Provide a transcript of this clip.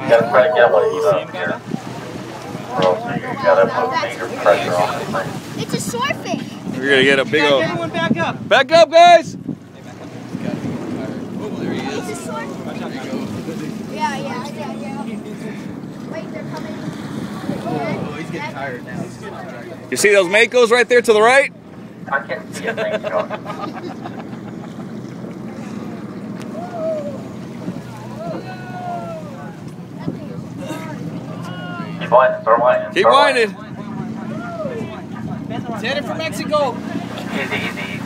gotta try to get one of these up here. Or else you gotta put major pressure on this thing. It's a swordfish. We're gonna get a big old. Everyone back up. Back up, guys! Oh, there he is. It's a swordfish. Yeah. Wait, they're coming. Oh, he's getting tired now. You see those makos right there to the right? I can't see a thing, John. Keep winding, start winding. Keep winding. Headed for Mexico. Easy.